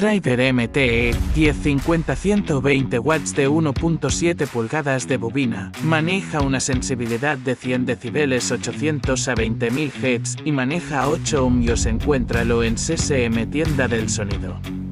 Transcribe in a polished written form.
Driver MTE 1050-120 watts de 1.7 pulgadas de bobina. Maneja una sensibilidad de 100 decibeles 800 a 20.000 Hz y maneja 8 ohmios. Encuéntralo en CCM Tienda del Sonido.